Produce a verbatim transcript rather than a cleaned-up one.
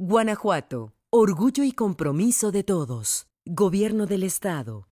Guanajuato, orgullo y compromiso de todos. Gobierno del Estado.